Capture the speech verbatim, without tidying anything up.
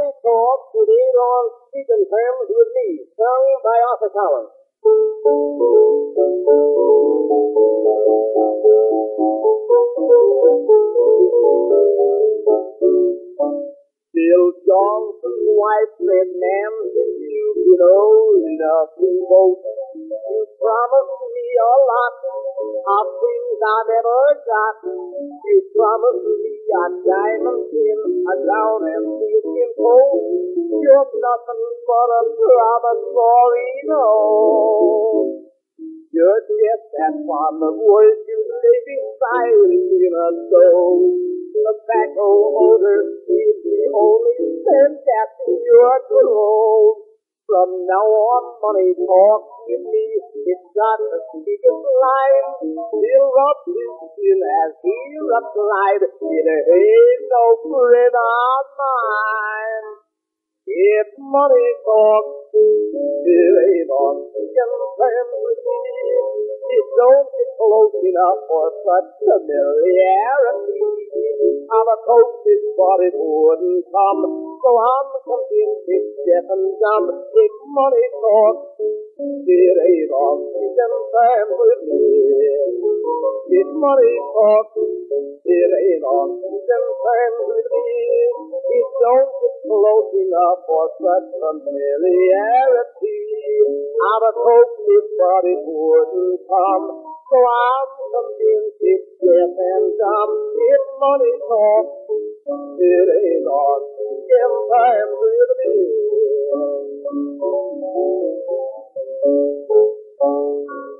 money talk, it ain't on speaking terms with me. Sung by Arthur Collins. Bill Johnson's wife said, ma'am, you've been old enough to vote. You promised me a lot of things I never got. You promised me a diamond pin, a gown and silken coat. You're nothing but a promissory note. You're just that fond of words you lay beside in a stove. Tobacco odor is the only scent that's in your clothes. From now on, money talk with me, it's got the biggest line. He'll rub his chin as he replied, it ain't no friend of mine. If money talks, it ain't on speaking terms with me. It don't get close enough for such familiarity. I'm a coach, but it wouldn't come, so I'm convinced it's deaf and dumb. If money talks, it ain't on speaking terms with me. If money talks, it ain't on speaking terms with me. It don't get close enough for such familiarity. I'm a coach, but it wouldn't come, so I'm convinced it's deaf and dumb. If money talks, it ain't on speaking terms with me.